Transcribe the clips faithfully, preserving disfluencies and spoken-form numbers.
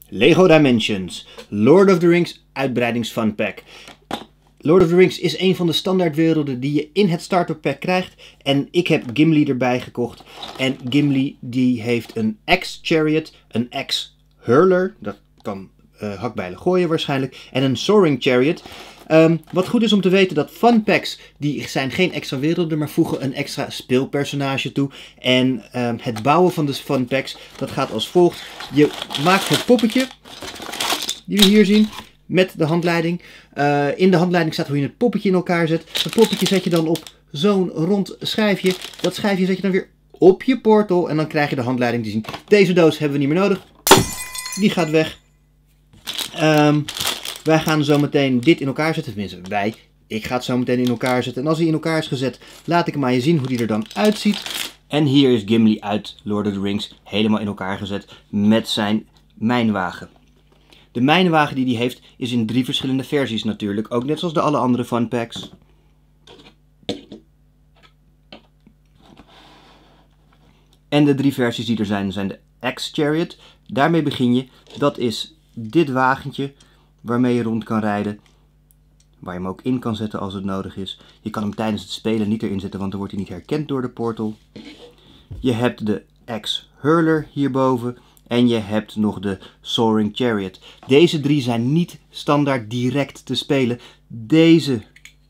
Lego Dimensions, Lord of the Rings uitbreidings fun pack. Lord of the Rings is een van de standaardwerelden die je in het starter pack krijgt. En ik heb Gimli erbij gekocht. En Gimli die heeft een X-Chariot, een X-Hurler, dat kan uh, hakbijlen gooien waarschijnlijk, en een Soaring Chariot. Um, wat goed is om te weten dat fun packs, die zijn geen extra werelden, maar voegen een extra speelpersonage toe. En um, het bouwen van de fun packs, dat gaat als volgt. Je maakt het poppetje, die we hier zien, met de handleiding. Uh, in de handleiding staat hoe je het poppetje in elkaar zet. Het poppetje zet je dan op zo'n rond schijfje. Dat schijfje zet je dan weer op je portal en dan krijg je de handleiding te zien. Deze doos hebben we niet meer nodig. Die gaat weg. Um, wij gaan zo meteen dit in elkaar zetten. Tenminste, wij. Ik ga het zo meteen in elkaar zetten. En als hij in elkaar is gezet, laat ik hem aan je zien hoe die er dan uitziet. En hier is Gimli uit Lord of the Rings helemaal in elkaar gezet met zijn mijnwagen. De mijnwagen die hij heeft is in drie verschillende versies natuurlijk. Ook net zoals de alle andere fun packs. En de drie versies die er zijn, zijn de X-Chariot. Daarmee begin je. Dat is dit wagentje waarmee je rond kan rijden. Waar je hem ook in kan zetten als het nodig is. Je kan hem tijdens het spelen niet erin zetten, want dan wordt hij niet herkend door de portal. Je hebt de X-Hurler hierboven. En je hebt nog de Soaring Chariot. Deze drie zijn niet standaard direct te spelen. Deze,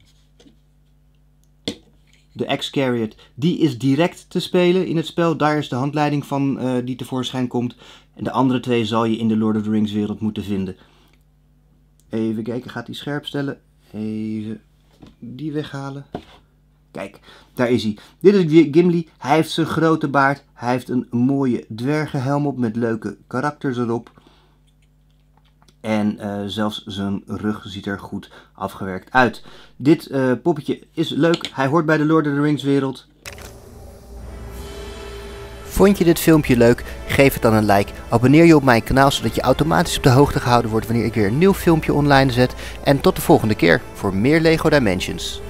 de X-Chariot, die is direct te spelen in het spel. Daar is de handleiding van uh, die tevoorschijn komt. En de andere twee zal je in de Lord of the Rings wereld moeten vinden. Even kijken, gaat hij scherp stellen. Even die weghalen. Kijk, daar is hij. Dit is Gimli. Hij heeft zijn grote baard. Hij heeft een mooie dwergenhelm op met leuke karakters erop. En uh, zelfs zijn rug ziet er goed afgewerkt uit. Dit uh, poppetje is leuk. Hij hoort bij de Lord of the Rings wereld. Vond je dit filmpje leuk? Geef het dan een like. Abonneer je op mijn kanaal zodat je automatisch op de hoogte gehouden wordt wanneer ik weer een nieuw filmpje online zet. En tot de volgende keer voor meer Lego Dimensions.